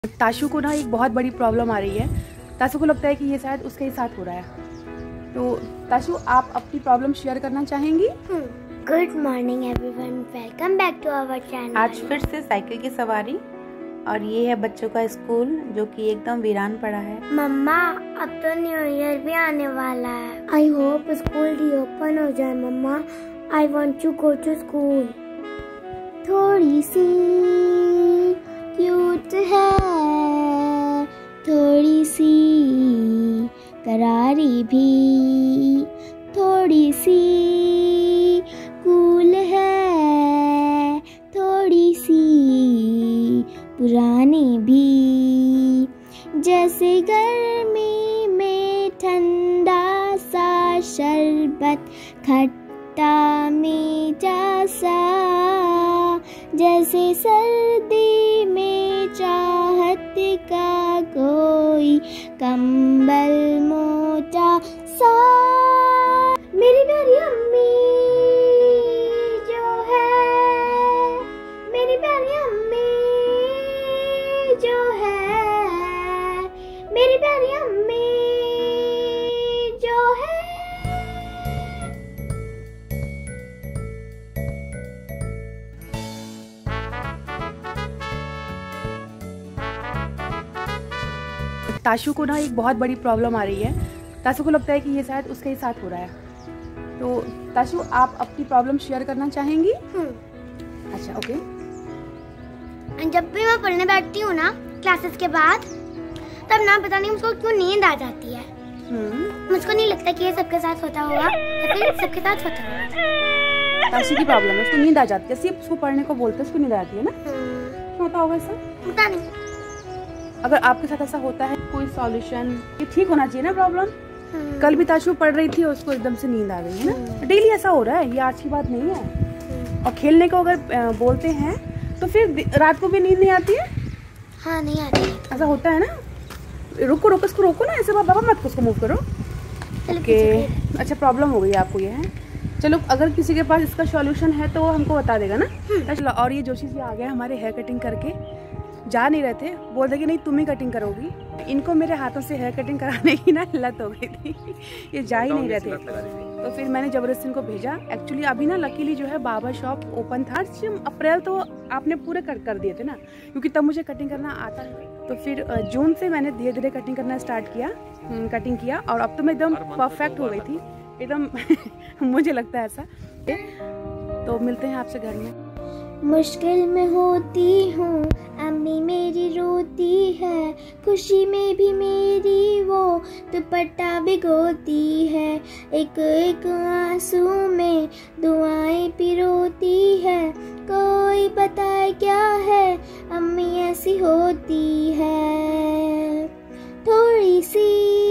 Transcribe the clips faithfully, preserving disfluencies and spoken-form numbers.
ताशु को ना एक बहुत बड़ी प्रॉब्लम आ रही है। ताशु को लगता है कि ये शायद उसके ही साथ हो रहा है। तो ताशु, आप अपनी प्रॉब्लम शेयर करना चाहेंगी? Good morning everyone, welcome back to our channel. आज फिर से साइकिल की सवारी और ये है बच्चों का स्कूल जो कि एकदम वीरान पड़ा है। मम्मा, अब तो न्यू ईयर भी आने वाला है। आई होप स्कूल रीओपन हो जाए mamma. I want to go to school. थोड़ी सी क्यूट है, थोड़ी सी करारी भी, थोड़ी सी कूल है, थोड़ी सी पुरानी भी। जैसे गर्मी में ठंडा सा शरबत, खट्टा मीठा सा। जैसे सर्दी में चाहत का कोई कंबल मोटा सा। मेरी प्यारी अम्मी जो है, मेरी प्यारी अम्मी जो है, मेरी प्यारी अम्मी जो है। ताशु को ना एक बहुत बड़ी प्रॉब्लम आ रही है। ताशु को लगता है कि ये शायद उसके ही साथ हो रहा है। तो ताशु, आप अपनी प्रॉब्लम शेयर करना चाहेंगी? अच्छा, ओके। जब भी मैं पढ़ने बैठती हूँ ना क्लासेस के बाद, तब ना पता नहीं मुझको क्यों नींद आ जाती है। मुझको नहीं लगता कि ये सबके साथ होता होगा, या फिर सबके साथ होता होगा। ताशु की प्रॉब्लम है, उसको नींद आ जाती है। सिर्फ उसको पढ़ने को बोलते हैं, उसको नींद आती है ना। क्यों होता होगा ऐसा? पता नहीं। अगर आपके साथ ऐसा होता है, कोई सॉल्यूशन, ये ठीक होना चाहिए ना प्रॉब्लम। कल भी ताशु पढ़ रही थी और उसको एकदम से नींद आ गई है ना। डेली ऐसा हो रहा है, ये आज की बात नहीं है। और खेलने को अगर बोलते हैं तो फिर रात को भी नींद नहीं आती है। हाँ, नहीं आती है। ऐसा होता है ना। रुको रुको, इसको रोको ना, ऐसे बाबा मत उसको मूव करो। ओके, अच्छा प्रॉब्लम हो गई आपको ये है। चलो, अगर किसी के पास इसका सॉल्यूशन है तो वो हमको बता देगा ना। चलो, और ये जोशी जी आ गए हमारे हेयर कटिंग करके। जा नहीं रहे थे, बोल रहे कि नहीं तुम ही कटिंग करोगी। इनको मेरे हाथों से हेयर कटिंग कराने की ना लत हो गई थी। ये जा ही नहीं रहे थे, तो फिर मैंने जबरदस्ती इनको भेजा। एक्चुअली अभी ना लकीली जो है बार्बर शॉप ओपन था। अप्रैल तो आपने पूरे कट कर दिए थे ना, क्योंकि तब मुझे कटिंग करना आता है। तो फिर जून से मैंने धीरे धीरे कटिंग करना स्टार्ट किया, कटिंग किया, और अब तो मैं एकदम परफेक्ट हो गई थी एकदम। मुझे लगता है ऐसा। तो मिलते हैं आपसे घर में। मुश्किल में होती हूँ, अम्मी मेरी रोती है। खुशी में भी मेरी वो दुपट्टा भिगोती है। एक एक आंसू में दुआएं पिरोती है। कोई बताए क्या है, अम्मी ऐसी होती है। थोड़ी सी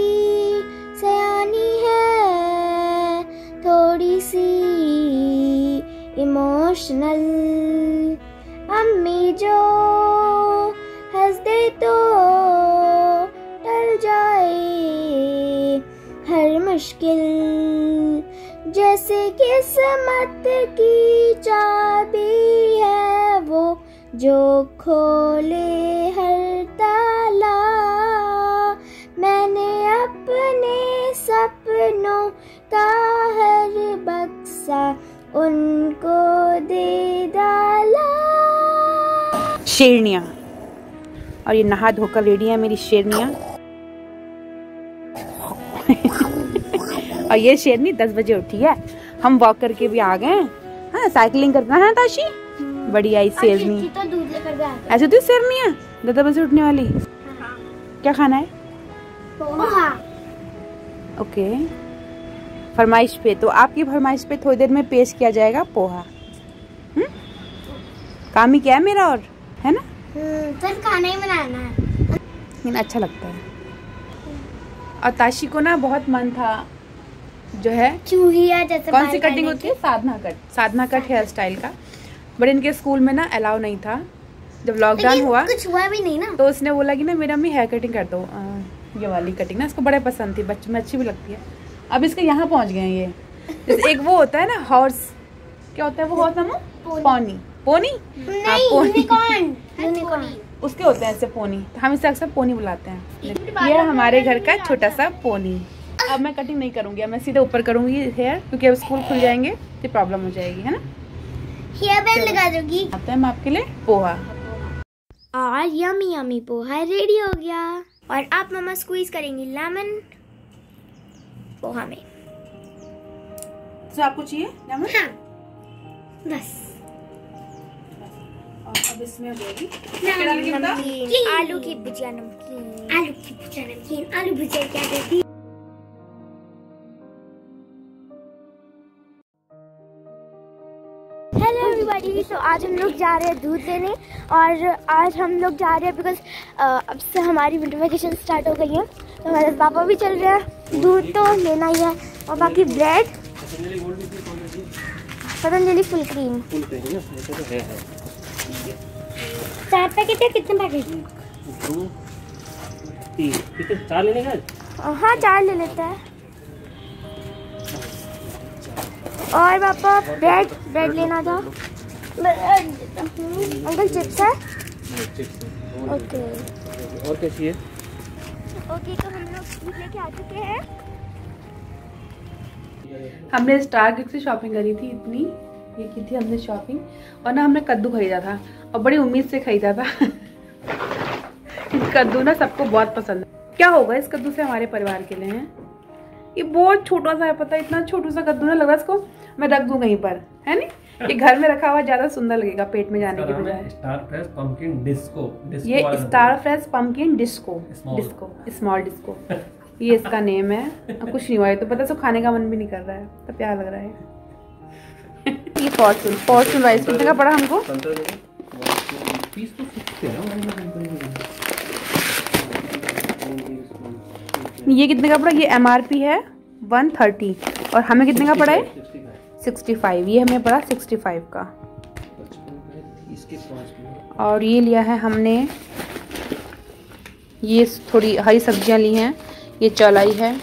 सयानी है, थोड़ी सी इमोशनल। अम्मी जो हंस दे तो टल जाए हर मुश्किल। जैसे किस्मत की चाबी है वो, जो खोले हर ताला। मैंने अपने सपनों का हर बक्सा उनको दे डाला। शेरनियाँ, और ये नहा धोकर रेडी है मेरी शेरनियाँ। और ये शेरनी दस बजे उठी है। हम वॉक करके भी आ गए। हाँ, साइकिलिंग करना है ताशी। बढ़िया ही शेरनी। तो दूध लेकर भी आ गए। ऐसे तो शेरनियाँ दस बजे उठने वाली। क्या खाना है? पोहा। ओके, फरमाइश पे। तो आपकी फरमाइश पे थोड़ी देर में पेश किया जाएगा पोहा। हम्म, काम ही क्या है मेरा, और है ना। सिर्फ खाना ही बनाना है, लेकिन अच्छा लगता है। और ताशी को ना बहुत मन था जो है चूहिया जैसे। कौन सी कटिंग होती है? Sadhana cut. Sadhana cut hairstyle का। बट इनके स्कूल में ना अलाउ नहीं था। जब लॉकडाउन हुआ कुछ हुआ भी नहीं ना, तो उसने बोला कि ना मेरा अम्मी हेयर कटिंग कर दो। ये वाली कटिंग ना इसको बड़े पसंद थी, बच्चों में अच्छी भी लगती है। अब इसके यहाँ पहुँच गए हैं ये। जैसे एक वो होता है ना हॉर्स, क्या होता है वो हॉर्स? हम पोनी पोनी नहीं, यूनिकॉर्न। उसके होते हैं ऐसे पोनी, तो हम इसे अक्सर पोनी बुलाते हैं। ये हमारे घर का छोटा सा पोनी। अब मैं कटिंग नहीं करूँगी, अब मैं सीधे ऊपर करूँगी हेयर, क्योंकि अब स्कूल खुल जाएंगे तो प्रॉब्लम हो जाएगी, है ना। हेयर बैंड लगा दूंगी। आता है मैं आपके लिए पोहा। और यमी यमी पोहा रेडी हो गया। और आप मम्मा स्क्वीज करेंगी लेमन पोहा में। तो आपको चाहिए लेमन? हाँ, बस। और अब इसमें हो जाएगी नमकीन, आलू की भुजिया नमकीन, आलू की भुजिया नमकीन, आलू भुजिया क्या देती। हेलो एवरीबॉडी, तो आज हम लोग जा रहे हैं दूध लेने। और आज हम लोग जा रहे हैं बिकॉज अब से हमारी विंटर वेकेशन स्टार्ट हो गई है, तो हमारे पापा भी चल रहे हैं। दूध तो लेना ही है, और बाकी ब्रेड, पतंजलि फुल क्रीम। चार पैकेट है, कितने पैकेट? दो तीन, ठीक है। चार लेने का? हाँ, चार ले लेते हैं। और पापा ब्रेड ब्रेड लेना था। अंकल चिप्स है? ओके और क्या चाहिए? ओके, तो हम लोग दूध लेके आ चुके हैं। हमने स्टार किक से शॉपिंग करी थी, इतनी ये की थी हमने शॉपिंग। और ना हमने कद्दू खरीदा था, और बड़ी उम्मीद से खरीदा था। कद्दू ना सबको बहुत पसंद है। क्या होगा इस कद्दू से हमारे परिवार के लिए है? ये बहुत छोटा सा है, पता है, इतना छोटा सा कद्दू ना लग रहा है इसको मैं रख दूं कहीं पर, है नहीं। ये घर में रखा हुआ ज्यादा सुंदर लगेगा पेट में जाने के बजाय। स्टार फ्रेश पंपकिन डिस्को, ये star fresh pumpkin disco disco small disco ये इसका नेम है। अब कुछ नहीं हुआ है तो पता, सो खाने का मन भी नहीं कर रहा है, तो प्यार लग रहा है। ये फॉर्चून फॉर्चून राइस कितने का पड़ा हमको? ये कितने का पड़ा? ये एमआरपी है वन थर्टी, और हमें कितने का पड़ा है? Sixty five. ये हमें पड़ा सिक्सटी फाइव का। और ये लिया है हमने, ये थोड़ी हरी सब्जियां ली हैं, ये चौलाई है।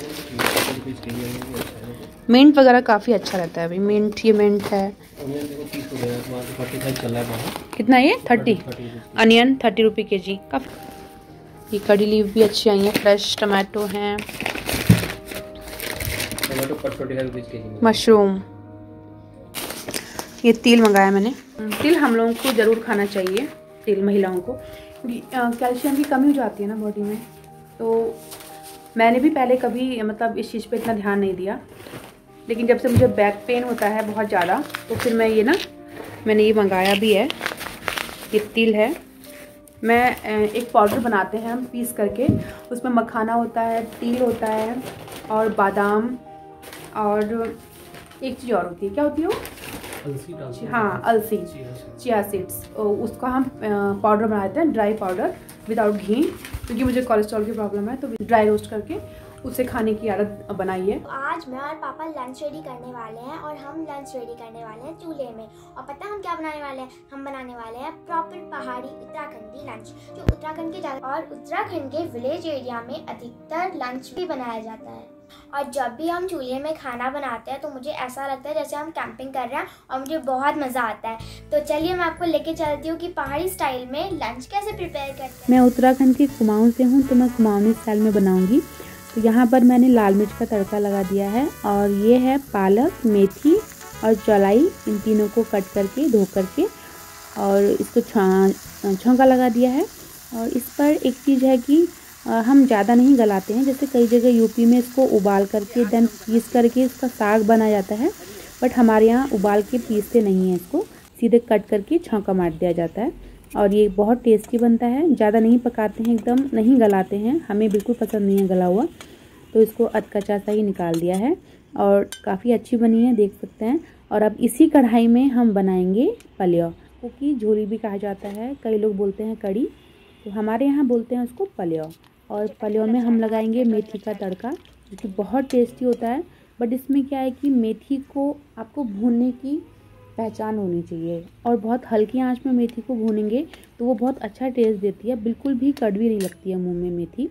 मिंट वगैरह काफ़ी अच्छा रहता है अभी, मिंट, ये मिंट है। कितना ये? थर्टी। अनियन थर्टी रुपये के जी। काफ़ी। ये कड़ी लीफ भी अच्छी आई है, फ्रेश टमाटो हैं, मशरूम। ये तिल मंगाया मैंने। तिल हम लोगों को ज़रूर खाना चाहिए, तिल महिलाओं को, कैल्शियम की कमी हो जाती है ना बॉडी में। तो मैंने भी पहले कभी मतलब इस चीज़ पे इतना ध्यान नहीं दिया, लेकिन जब से मुझे बैक पेन होता है बहुत ज़्यादा, तो फिर मैं ये ना मैंने ये मंगाया भी है। ये तिल है, मैं एक पाउडर बनाते हैं हम पीस करके, उसमें मखाना होता है, तिल होता है, और बादाम, और एक चीज़ और होती है, क्या होती है वो? अलसी। हाँ, अलसी, चिया सीड्स। उसका हम पाउडर बनाते हैं, ड्राई पाउडर विदाउट घी, क्योंकि मुझे कोलेस्ट्रॉल की प्रॉब्लम है, तो ड्राई रोस्ट करके उसे खाने की आदत बनाई है। आज मैं और पापा लंच रेडी करने वाले हैं, और हम लंच रेडी करने वाले हैं चूल्हे में। और पता है हम क्या बनाने वाले हैं? हम बनाने वाले हैं प्रॉपर पहाड़ी उत्तराखंडी लंच, जो उत्तराखंड के ज्यादा और उत्तराखंड के विलेज एरिया में अधिकतर लंच भी बनाया जाता है। और जब भी हम चूल्हे में खाना बनाते हैं तो मुझे ऐसा लगता है जैसे हम कैंपिंग कर रहे हैं, और मुझे बहुत मज़ा आता है। तो चलिए मैं आपको लेके चलती हूँ कि पहाड़ी स्टाइल में लंच कैसे प्रिपेयर करते हैं। मैं उत्तराखंड के कुमाऊं से हूँ, तो मैं कुमाऊनी स्टाइल में बनाऊंगी। तो यहाँ पर मैंने लाल मिर्च का तड़का लगा दिया है, और ये है पालक, मेथी और चौलाई, इन तीनों को कट करके धो करके और इसको छौंका लगा दिया है। और इस पर एक चीज़ है कि हम ज़्यादा नहीं गलाते हैं, जैसे कई जगह यूपी में इसको उबाल करके देन पीस करके इसका साग बना जाता है, बट हमारे यहाँ उबाल के पीसते नहीं हैं, इसको सीधे कट करके छौंका मार दिया जाता है। और ये बहुत टेस्टी बनता है, ज़्यादा नहीं पकाते हैं, एकदम नहीं गलाते हैं, हमें बिल्कुल पसंद नहीं है गला हुआ, तो इसको अधकच्चा सा ही निकाल दिया है, और काफ़ी अच्छी बनी है, देख सकते हैं। और अब इसी कढ़ाई में हम बनाएंगे पलियो, क्योंकि झोली भी कहा जाता है, कई लोग बोलते हैं कड़ी, तो हमारे यहाँ बोलते हैं उसको पलियो। और पलियो में हम लगाएंगे मेथी का तड़का, जो कि बहुत टेस्टी होता है। बट इसमें क्या है कि मेथी को आपको भूनने की पहचान होनी चाहिए, और बहुत हल्की आंच में मेथी को भूनेंगे तो वो बहुत अच्छा टेस्ट देती है, बिल्कुल भी कड़वी नहीं लगती है मुंह में मेथी।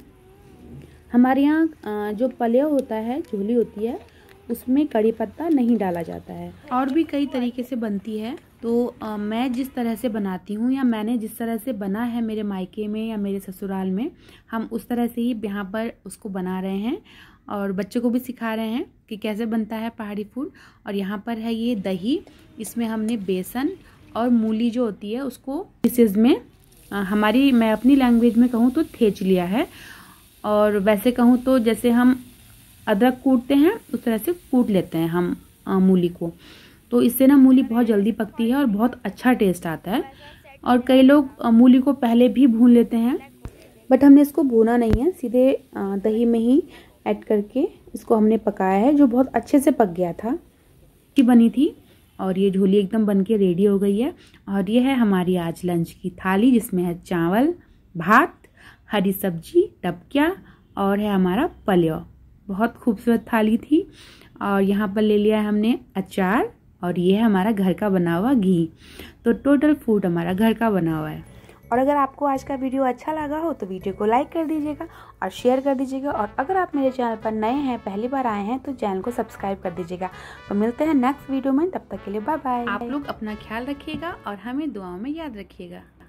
हमारे यहाँ जो पलियो होता है, झोली होती है, उसमें कड़ी पत्ता नहीं डाला जाता है। और भी कई तरीके से बनती है, तो आ, मैं जिस तरह से बनाती हूँ या मैंने जिस तरह से बना है मेरे मायके में या मेरे ससुराल में, हम उस तरह से ही यहाँ पर उसको बना रहे हैं और बच्चों को भी सिखा रहे हैं कि कैसे बनता है पहाड़ी फूड। और यहाँ पर है ये दही, इसमें हमने बेसन और मूली जो होती है उसको पीसेज में, आ, हमारी मैं अपनी लैंग्वेज में कहूँ तो थेच लिया है, और वैसे कहूँ तो जैसे हम अदरक कूटते हैं उस तरह से कूट लेते हैं हम आ, मूली को। तो इससे ना मूली बहुत जल्दी पकती है और बहुत अच्छा टेस्ट आता है। और कई लोग मूली को पहले भी भून लेते हैं, बट हमने इसको भूना नहीं है, सीधे दही में ही ऐड करके इसको हमने पकाया है, जो बहुत अच्छे से पक गया था की बनी थी। और ये झोली एकदम बन के रेडी हो गई है। और ये है हमारी आज लंच की थाली, जिसमें है चावल, भात, हरी सब्जी, टपकिया और है हमारा पलेव। बहुत खूबसूरत थाली थी। और यहाँ पर ले लिया है हमने अचार, और ये है हमारा घर का बना हुआ घी। तो टोटल फूड हमारा घर का बना हुआ है। और अगर आपको आज का वीडियो अच्छा लगा हो तो वीडियो को लाइक कर दीजिएगा और शेयर कर दीजिएगा। और अगर आप मेरे चैनल पर नए हैं, पहली बार आए हैं, तो चैनल को सब्सक्राइब कर दीजिएगा। तो मिलते हैं नेक्स्ट वीडियो में, तब तक के लिए बाय बाय। आप लोग अपना ख्याल रखिएगा और हमें दुआओं में याद रखिएगा।